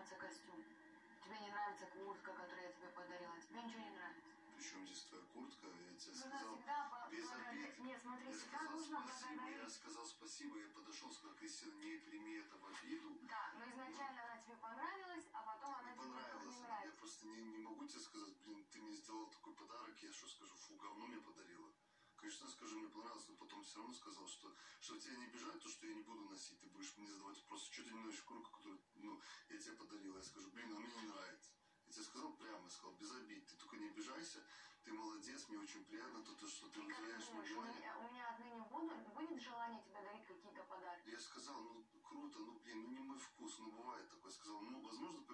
нравится костюм, тебе не нравится куртка, которую я тебе подарила, тебе ничего не нравится. Причем здесь твоя куртка? Я тебе Ну, сказал, без обид. Нет, смотри, Я всегда сказал нужно спасибо, благодарить. я сказал спасибо, я подошел, сказал, Кристина, не прими это в обиду. Да, но изначально она тебе понравилась, а потом она тебе не нравится. Я просто не могу тебе сказать, блин, ты мне сделал такой подарок, я что скажу, фу, говно мне подарила. Конечно, скажу, мне понравилось, но потом все равно сказал, что тебя не обижает, то, что я не буду носить, ты будешь мне задавать вопросы, что ты не носишь куртку, которую, я тебе подарила. Я скажу, блин, она мне не нравится. Я тебе сказал прямо, сказал, без обид, ты только не обижайся, ты молодец, мне очень приятно, то, что ты выделяешь мне внимание. У меня отныне будет желание тебе дарить какие-то подарки? Я сказал, круто, блин, не мой вкус, бывает такое. Сказал, возможно,